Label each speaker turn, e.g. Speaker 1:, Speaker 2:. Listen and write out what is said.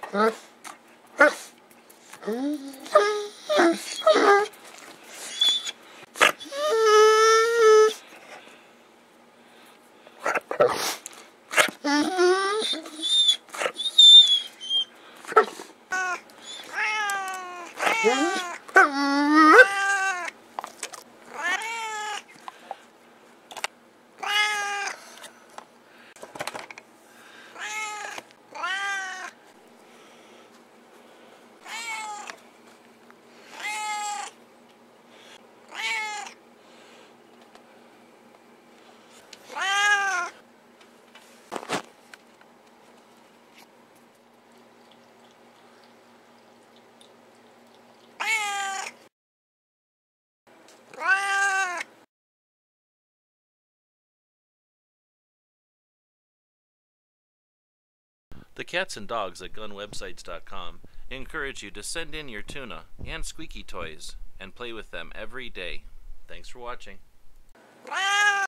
Speaker 1: The cats and dogs at gunwebsites.com encourage you to send in your tuna and squeaky toys and play with them every day. Thanks for watching.